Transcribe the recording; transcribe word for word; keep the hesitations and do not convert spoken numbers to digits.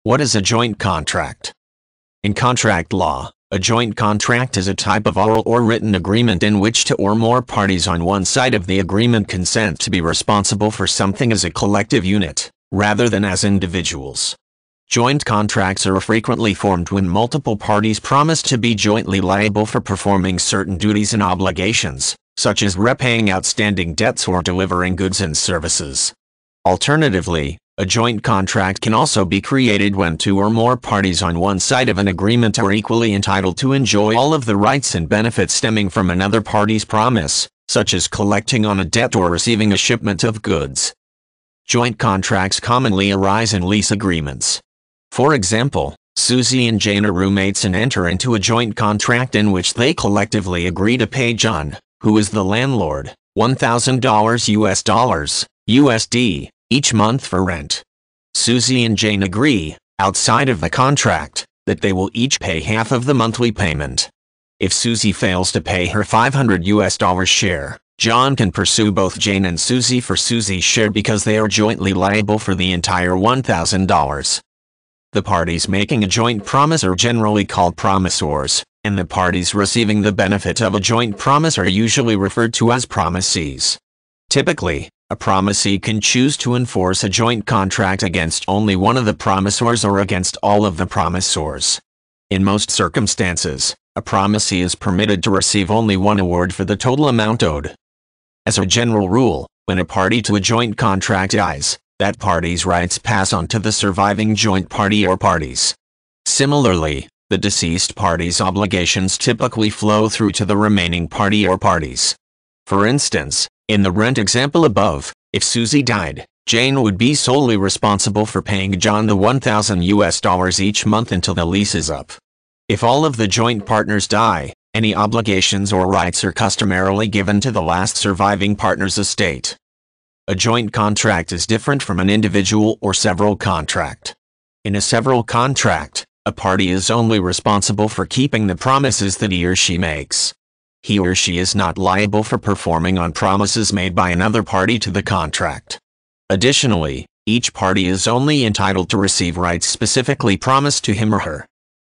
What is a joint contract? In contract law, a joint contract is a type of oral or written agreement in which two or more parties on one side of the agreement consent to be responsible for something as a collective unit, rather than as individuals. Joint contracts are frequently formed when multiple parties promise to be jointly liable for performing certain duties and obligations, such as repaying outstanding debts or delivering goods and services. Alternatively, a joint contract can also be created when two or more parties on one side of an agreement are equally entitled to enjoy all of the rights and benefits stemming from another party's promise, such as collecting on a debt or receiving a shipment of goods. Joint contracts commonly arise in lease agreements. For example, Susie and Jane are roommates and enter into a joint contract in which they collectively agree to pay John, who is the landlord, one thousand dollars U S dollars, U S D, each month for rent. Susie and Jane agree, outside of the contract, that they will each pay half of the monthly payment. If Susie fails to pay her five hundred U S dollars share, John can pursue both Jane and Susie for Susie's share because they are jointly liable for the entire one thousand dollars. The parties making a joint promise are generally called promisors, and the parties receiving the benefit of a joint promise are usually referred to as promisees. Typically, a promisee can choose to enforce a joint contract against only one of the promisors or against all of the promisors. In most circumstances, a promisee is permitted to receive only one award for the total amount owed. As a general rule, when a party to a joint contract dies, that party's rights pass on to the surviving joint party or parties. Similarly, the deceased party's obligations typically flow through to the remaining party or parties. For instance, in the rent example above, if Susie died, Jane would be solely responsible for paying John the one thousand U S dollars each month until the lease is up. If all of the joint partners die, any obligations or rights are customarily given to the last surviving partner's estate. A joint contract is different from an individual or several contract. In a several contract, a party is only responsible for keeping the promises that he or she makes. He or she is not liable for performing on promises made by another party to the contract. Additionally, each party is only entitled to receive rights specifically promised to him or her.